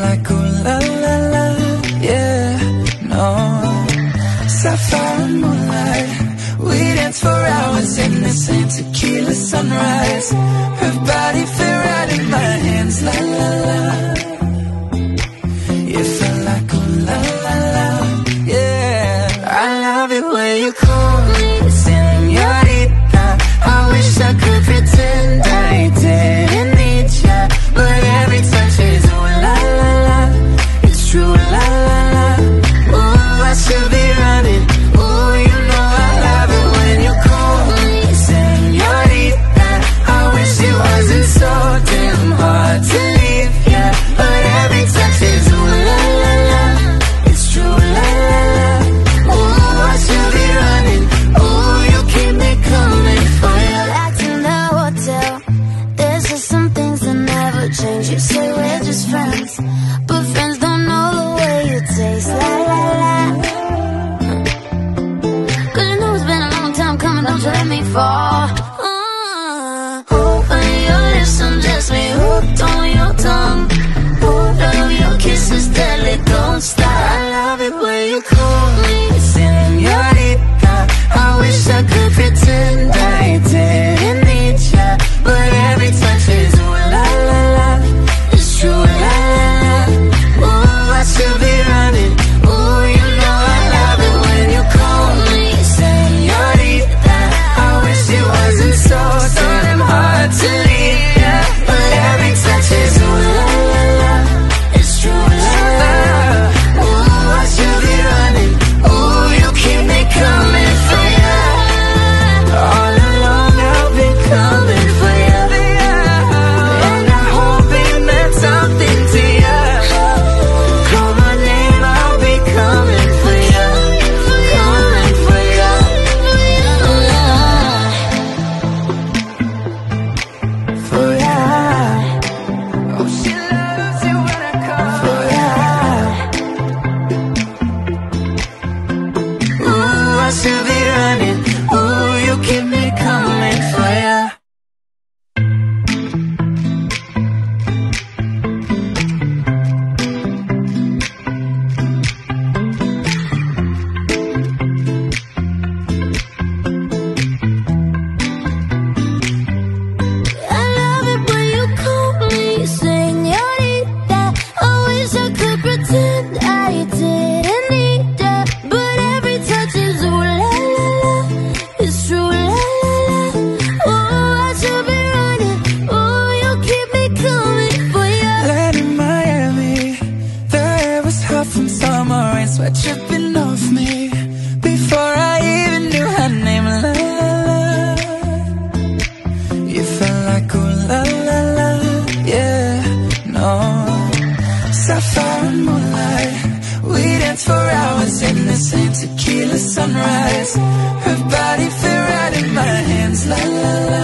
like ooh la la la, yeah, no. Sapphire and moonlight, we danced for hours in the same tequila sunrise. Her body fit right in my hands, la la la. You felt like ooh la la la, yeah. I love it when you call me señorita. I wish I could pretend I didn't need ya, but every touch is ooh la la la. It's true, la la la. Ooh, I should be running. Ooh, you know I love it when you call me señorita. I wish it wasn't so damn hard to leave ya, but every touch is ooh la la la. It's true, la la la. Ooh, I should be running. Ooh, you keep me coming for ya. Back in the hotel, there's just some things that never change. You say we're just friends, but friends don't know the way you taste, la la la. Cause you know it's been a long time coming, don't you let me fall. On your lips, undress me, hooked on your tongue. Hold of your kisses, deadly, don't stop. I love it when you call me señorita. I wish I could pretend I didn't need ya, but every touch is ooh la la la. It's true, la la la. Ooh, I should be running. Ooh, you know I love it when you call me señorita. I wish it wasn't so damn hard to leave ya, but every touch is ooh la la la. It's true, la la la. Ooh, I should be running. Ooh, you keep me coming for ya. All along I've been coming for ya, and I hope it meant something to ya. Call my name, I'll be coming for ya, coming for ya. For ya. Oh, she loves it when I call for ya. Ooh, I should be running. Ooh, you keep me coming for ya. I love it when you call me señorita. I wish I could pretend I didn't need ya, but every touch is ooh la la la. It's true, la la la. Ooh, I should be running. Ooh, you keep me coming for ya. Land in Miami, the air was hot from summer rain, sweat dripping off me before I even knew her name. La la la. You felt like ooh la la la, yeah, no. Sapphire and moonlight, we danced for hours in the same tequila sunrise. Her body fit right in my hands, la la la.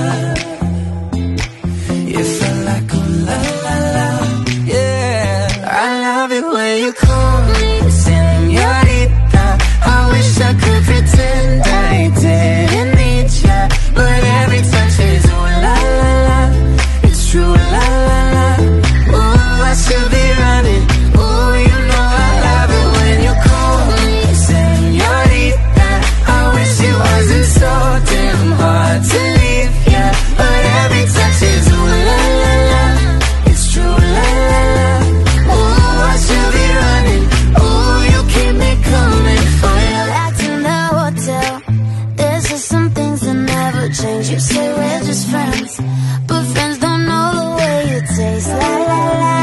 You felt like ooh la la la, yeah. I love it when you call me señorita. I wish I could pretend I didn't need ya, but every touch is ooh la la la. It's true, la la la. Ooh, I should be running. Ooh, you know I love it when you call me señorita. I wish it wasn't so damn hard to leave ya, but every touch is ooh la la la. It's true, la la la. Ooh, I should be running. Ooh, you keep me coming for ya. Back in the hotel, there's just some things that never change. You say we're just friends, but friends don't know the way you taste, la la la.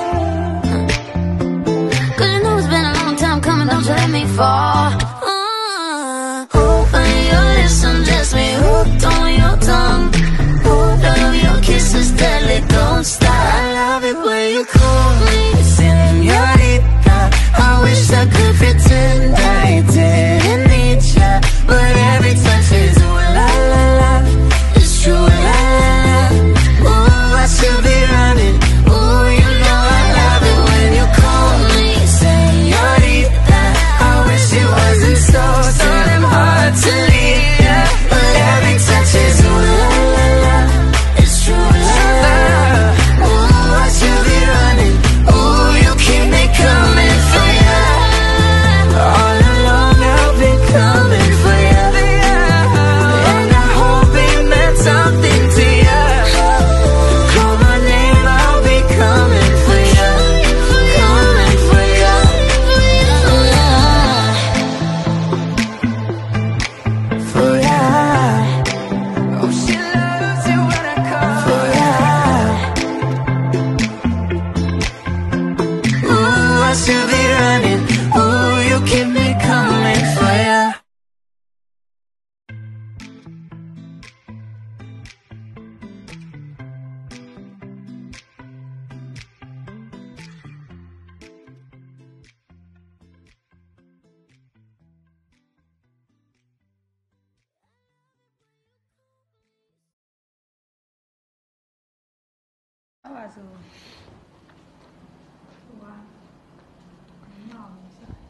Cause you know it's been a long time coming, don't you let me fall. Open your lips, undress me, hooked on your tongue. Hold of your kisses, deadly, don't stop. I love it when you call me señorita. I wish I could pretend I didn't need ya, but every touch is ooh la la la. It's true, la la la. Ooh, I should be running. Ooh, you know I love it when you call me señorita. I wish it wasn't so damn hard to leave ya, but every touch is ooh la la la. It's true, la la la. Ooh, I should be running. Ooh, you keep 와서 좋아. 고마워.